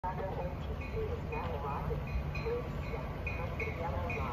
ATC is now arriving. Please come to the yellow line.